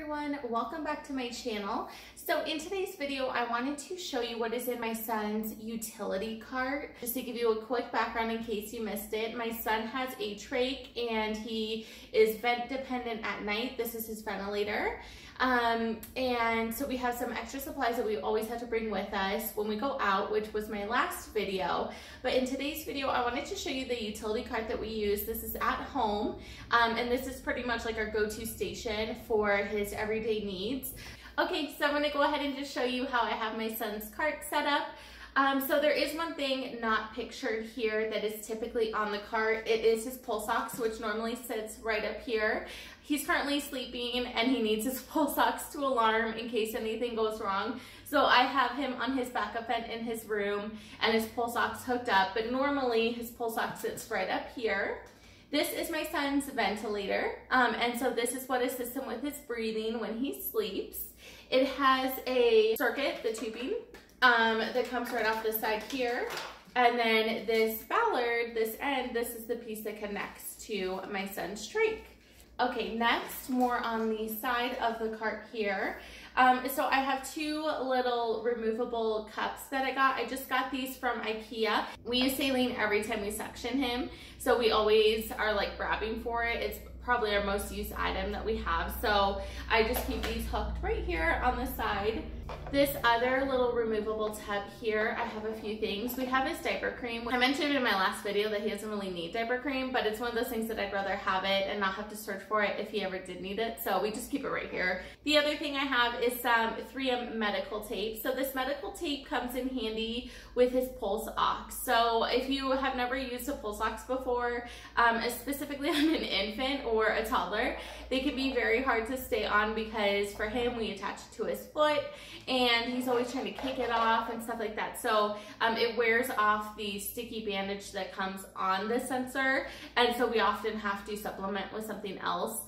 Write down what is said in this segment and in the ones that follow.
everyone, welcome back to my channel. So in today's video, I wanted to show you what is in my son's utility cart. Just to give you a quick background in case you missed it, my son has a trach and he is vent dependent at night. This is his ventilator. And so we have some extra supplies that we always have to bring with us when we go out, which was my last video. But in today's video, I wanted to show you the utility cart that we use. This is at home, and this is pretty much like our go-to station for his everyday needs. Okay, so I'm gonna go ahead and just show you how I have my son's cart set up. So there is one thing not pictured here that is typically on the cart. It is his pulse ox, which normally sits right up here. He's currently sleeping and he needs his pulse ox to alarm in case anything goes wrong. So I have him on his backup vent in his room and his pulse ox hooked up, but normally his pulse ox sits right up here. This is my son's ventilator, and so this is what assists him with his breathing when he sleeps. It has a circuit, the tubing, that comes right off the side here. And then this ballard, this end, this is the piece that connects to my son's trach. Okay, next, more on the side of the cart here. So I have two little removable cups that I got. I just got these from IKEA. We use saline every time we suction him, so we always are like grabbing for it. It's probably our most used item that we have. So I just keep these hooked right here on the side. This other little removable tub here, I have a few things. We have his diaper cream. I mentioned in my last video that he doesn't really need diaper cream, but it's one of those things that I'd rather have it and not have to search for it if he ever did need it. So we just keep it right here. The other thing I have is some 3M medical tape. So this medical tape comes in handy with his pulse ox. So if you have never used a pulse ox before, specifically on an infant or a toddler, they can be very hard to stay on because for him, we attach it to his foot and he's always trying to kick it off and stuff like that. So it wears off the sticky bandage that comes on the sensor, and so we often have to supplement with something else.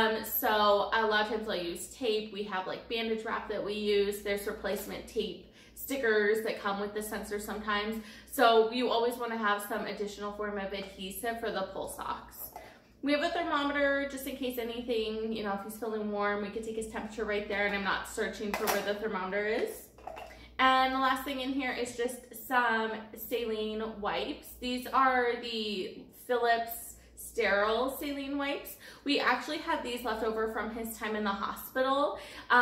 So a lot of times I'll use tape. We have like bandage wrap that we use. There's replacement tape stickers that come with the sensor sometimes. So you always want to have some additional form of adhesive for the pulse ox. We have a thermometer just in case anything, you know, if he's feeling warm, we could take his temperature right there and I'm not searching for where the thermometer is. And the last thing in here is just some saline wipes. These are the Philips sterile saline wipes. We actually had these left over from his time in the hospital.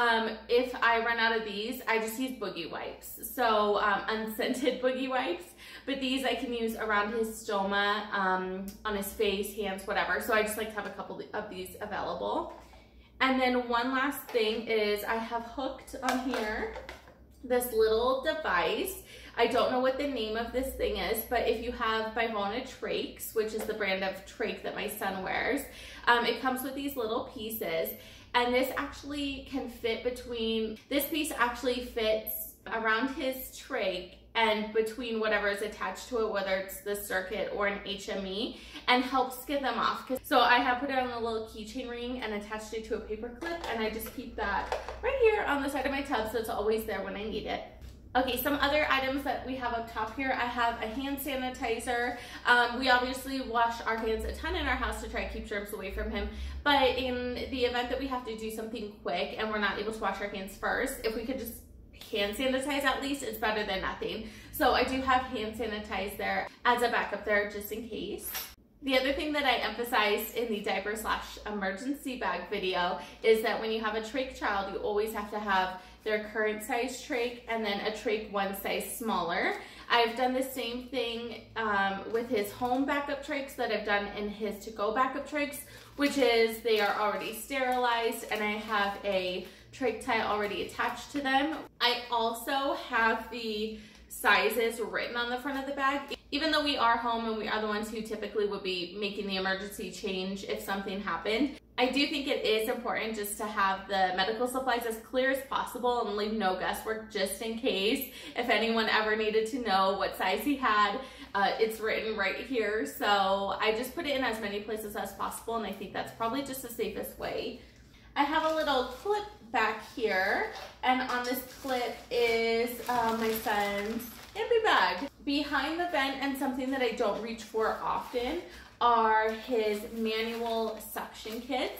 If I run out of these, I just use boogie wipes. So unscented boogie wipes. But these I can use around his stoma, on his face, hands, whatever. So I just like to have a couple of these available. And then one last thing is I have hooked on here this little device. I don't know what the name of this thing is, but if you have Bivona trachs, which is the brand of trach that my son wears, it comes with these little pieces. And this actually can fit between, this piece actually fits around his trach and between whatever is attached to it, whether it's the circuit or an HME, and helps get them off. So I have put it on a little keychain ring and attached it to a paper clip, and I just keep that right here on the side of my tub so it's always there when I need it. Okay, some other items that we have up top here, I have a hand sanitizer. We obviously wash our hands a ton in our house to try to keep germs away from him, but in the event that we have to do something quick and we're not able to wash our hands first, if we could just hand sanitize at least, it's better than nothing. So I do have hand sanitize there as a backup there just in case. The other thing that I emphasized in the diaper / emergency bag video is that when you have a trach child, you always have to have their current size trach and then a trach one size smaller. I've done the same thing with his home backup trachs that I've done in his to-go backup trachs, which is they are already sterilized and I have a trach tie already attached to them. I also have the sizes written on the front of the bag. Even though we are home and we are the ones who typically would be making the emergency change if something happened, I do think it is important just to have the medical supplies as clear as possible and leave no guesswork just in case. If anyone ever needed to know what size he had, it's written right here. So I just put it in as many places as possible, and I think that's probably just the safest way. I have a little clip back here, and on this clip is my son's empty bag. Behind the vent, and something that I don't reach for often, are his manual suction kits.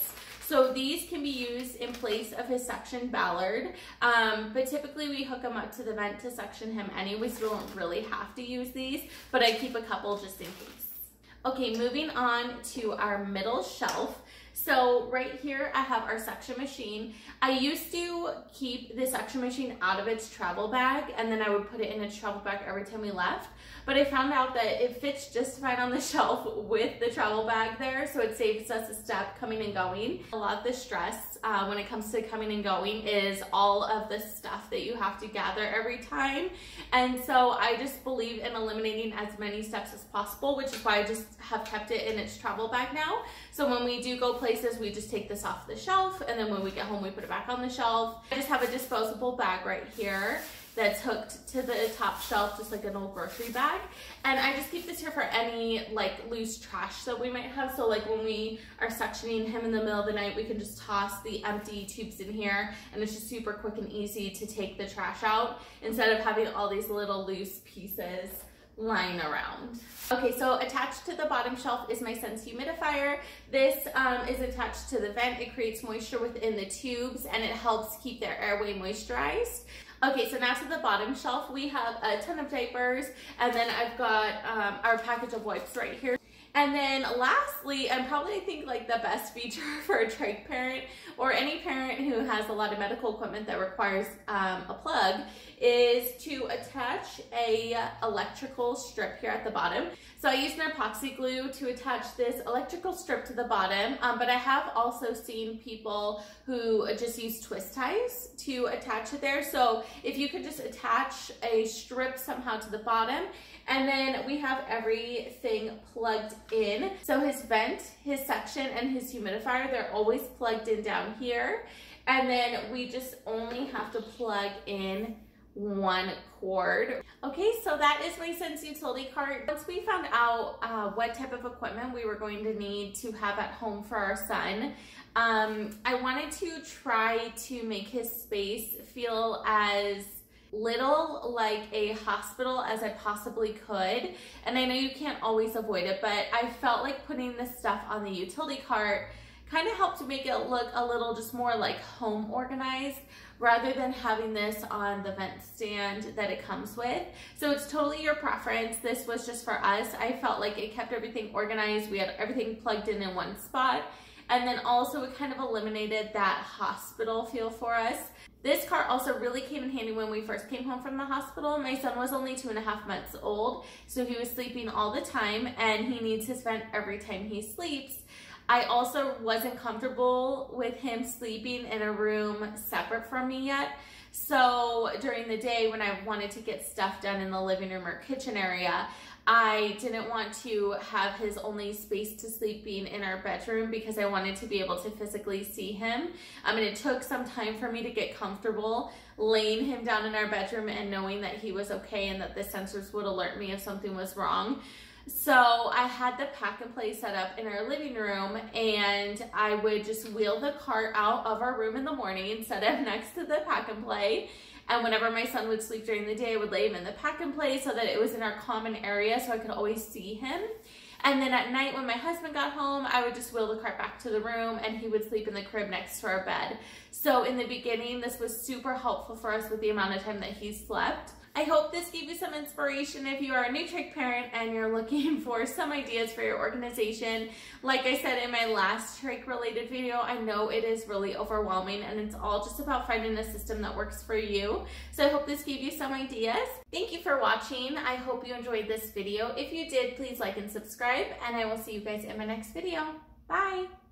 So these can be used in place of his suction Ballard, but typically we hook him up to the vent to suction him anyway, so we don't really have to use these, but I keep a couple just in case. Okay, moving on to our middle shelf. So right here I have our suction machine. I used to keep the suction machine out of its travel bag, and then I would put it in its travel bag every time we left. But I found out that it fits just fine on the shelf with the travel bag there, so it saves us a step coming and going. A lot of the stress when it comes to coming and going is all of the stuff that you have to gather every time. And so I just believe in eliminating as many steps as possible, which is why I just have kept it in its travel bag now. So when we do go places, we just take this off the shelf, and then when we get home, we put it back on the shelf. I just have a disposable bag right here that's hooked to the top shelf, just like an old grocery bag. And I just keep this here for any like loose trash that we might have. So like when we are suctioning him in the middle of the night, we can just toss the empty tubes in here, and it's just super quick and easy to take the trash out instead of having all these little loose pieces lying around. Okay, so attached to the bottom shelf is my Sense humidifier. This is attached to the vent. It creates moisture within the tubes, and it helps keep their airway moisturized. Okay, so now to the bottom shelf, we have a ton of diapers, and then I've got our package of wipes right here. And then lastly, and probably I think like the best feature for a trach parent or any parent who has a lot of medical equipment that requires a plug, is to attach a electrical strip here at the bottom. So I used an epoxy glue to attach this electrical strip to the bottom, but I have also seen people who just use twist ties to attach it there. So if you could just attach a strip somehow to the bottom, and then we have everything plugged in. So his vent, his suction, and his humidifier, they're always plugged in down here. And then we just only have to plug in one cord. Okay, so that is my Sense utility cart. Once we found out what type of equipment we were going to need to have at home for our son, I wanted to try to make his space feel as little like a hospital as I possibly could. And I know you can't always avoid it, but I felt like putting this stuff on the utility cart kind of helped make it look a little just more like home organized, rather than having this on the vent stand that it comes with. So it's totally your preference. This was just for us. I felt like it kept everything organized. We had everything plugged in one spot. And then also it kind of eliminated that hospital feel for us. This cart also really came in handy when we first came home from the hospital. My son was only 2.5 months old, so he was sleeping all the time, and he needs his vent every time he sleeps. I also wasn't comfortable with him sleeping in a room separate from me yet. So during the day when I wanted to get stuff done in the living room or kitchen area, I didn't want to have his only space to sleep being in our bedroom, because I wanted to be able to physically see him. And it took some time for me to get comfortable laying him down in our bedroom and knowing that he was okay and that the sensors would alert me if something was wrong. So I had the pack and play set up in our living room, and I would just wheel the cart out of our room in the morning, set it next to the pack and play. And whenever my son would sleep during the day, I would lay him in the pack and play so that it was in our common area so I could always see him. And then at night when my husband got home, I would just wheel the cart back to the room, and he would sleep in the crib next to our bed. So in the beginning, this was super helpful for us with the amount of time that he slept. I hope this gave you some inspiration if you are a new trach parent and you're looking for some ideas for your organization. Like I said in my last trach related video, I know it is really overwhelming, and it's all just about finding a system that works for you. So I hope this gave you some ideas. Thank you for watching. I hope you enjoyed this video. If you did, please like and subscribe, and I will see you guys in my next video. Bye!